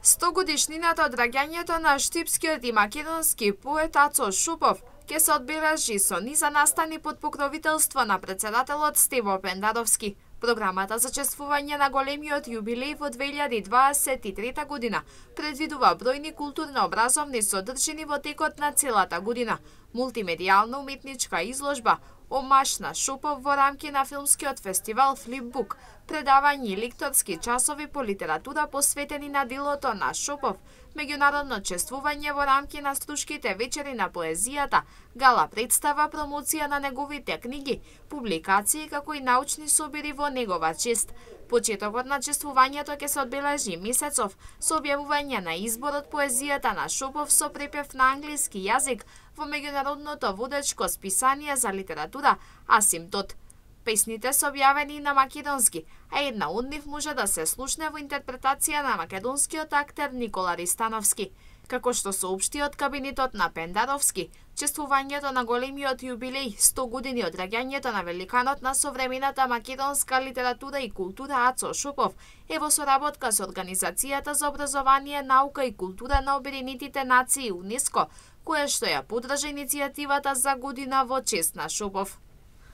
100 годишнината од раѓањето на штипскиот и македонски поет Ацо Шупов ќе се одбележи со низа настани под покровителство на председателот Стево Пендаровски. Програмата за чествување на големиот јубилеј во 2023 година предвидува бројни културно-образовни содржини во текот на целата година, мултимедијална уметничка изложба, омаш на Шупов во рамки на филмскиот фестивал Флипбук, предавања и лекторски часови по литература посветени на делото на Шупов, меѓународно чествување во рамки на Струшките вечери на поезијата, гала представа, промоција на неговите книги, публикации како и научни собири во негова чест. Почетокот на чествувањето ќе се одбележи месецов со објавување на изборот поезијата на Шупов со препев на англиски јазик во меѓународното водечко списание за литература Асимптот. Песните се објавени на македонски, а една од нив може да се слушне во интерпретација на македонскиот актер Никола Ристановски. Како што соопшти од кабинетот на Пендаровски, чествувањето на големиот јубилеј 100 години од раѓањето на великанот на современата македонска литература и култура Ацо Шупов е во соработка со Организацијата за образование, наука и култура на Обединетите нации УНЕСКО, која што ја поддржа иницијативата за година во чест на Шупов.